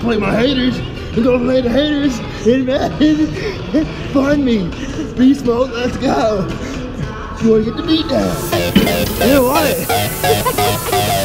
play my haters. I'm gonna play the haters in Madden. Find me. Beast mode, let's go. You wanna get the beat down? You know what?